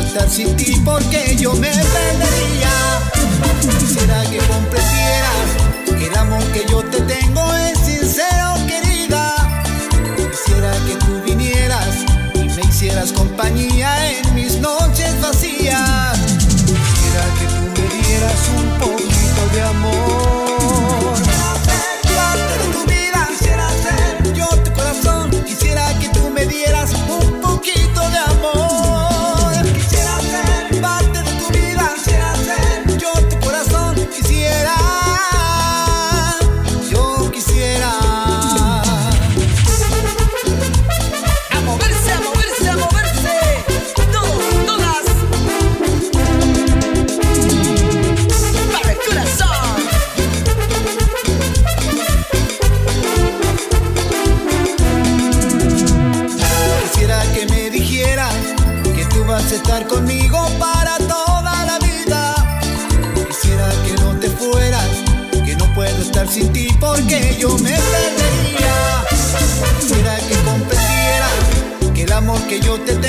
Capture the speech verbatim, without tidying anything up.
estar sin ti porque yo me perdería. Quisiera que comprendieras que el amor que yo te tengo es sincero, querida. Quisiera que tú vinieras y me hicieras compañía en mis noches vacías. Quisiera que tú me dieras un poquito de amor. Quisiera ser parte de tu vida, quisiera ser yo tu corazón. Quisiera que tú me dieras un poquito de amor. Quisiera ser parte de tu vida, quisiera ser yo tu corazón. Quisiera, yo quisiera. A moverse, a moverse, a moverse. Todos, todas. Para el corazón. Quisiera que me dijeras que tú vas a estar conmigo para toda la vida. Quisiera que no te fueras, que no puedo estar sin ti porque yo me perdería. Quisiera que comprendieras que el amor que yo te tengo